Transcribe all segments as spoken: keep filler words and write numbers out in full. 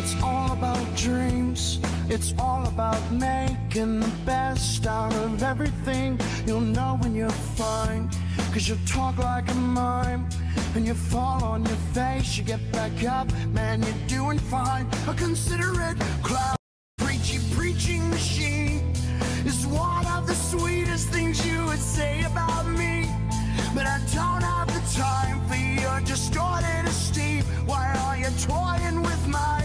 It's all about dreams. It's all about making the best out of everything. You'll know when you're fine, cause you talk like a mime. And you fall on your face, you get back up, man, you're doing fine. A considerate cloud, preachy preaching machine is one of the sweetest things you would say about me. But I don't have the time for your distorted esteem. Why are you toying with my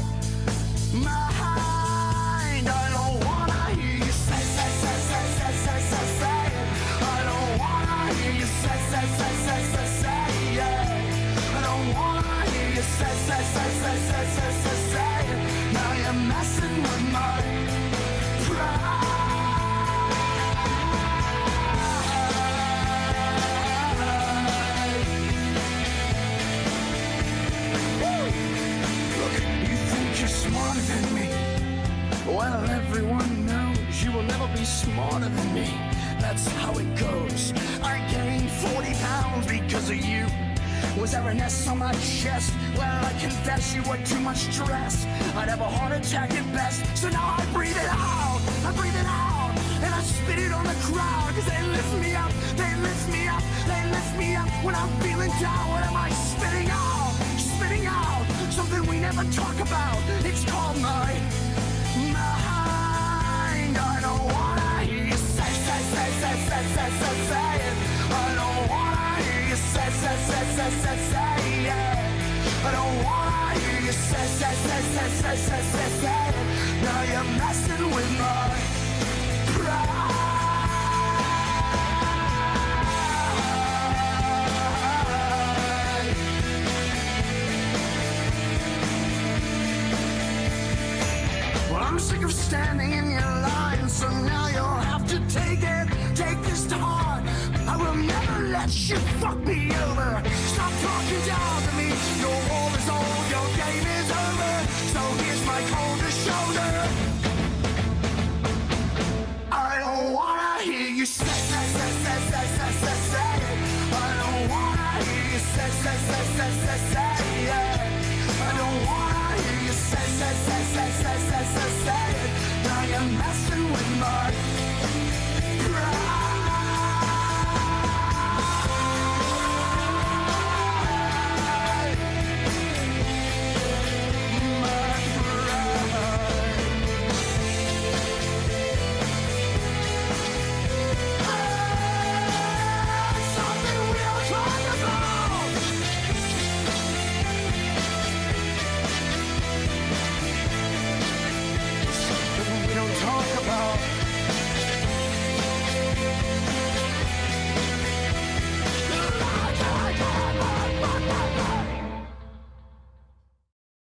mind? I don't wanna hear you say, say, say, say, say, say, say, say it. I don't wanna hear you say, say, say, say, say, say, yeah. I don't wanna hear you say, say, say, say, say, say, say, say it. Now you're messing with my pride. Smarter than me. Well, everyone knows you will never be smarter than me. That's how it goes. I gained forty pounds because of you. Was there an S on my chest? Well, I confess you were too much stress. I'd have a heart attack at best. So now I breathe it out. I breathe it out. And I spit it on the crowd. Cause they lift me up. They lift me up. They lift me up. When I'm feeling down, what am I spitting out? Spitting out. Something we never talk about. It's called my mind. I don't wanna hear you say, say, say, say, say, say, say, say it. I don't wanna hear you say, say, say, say, say, say, yeah. I don't wanna hear you say, say, say, say, say, say, say, say it. Now you're messing with my pride. I'm sick of standing in your line, so now you'll have to take it, take this to heart. I will never let you fuck me over. Stop talking down to me. Your war is old, your game is over. So here's my cold shoulder.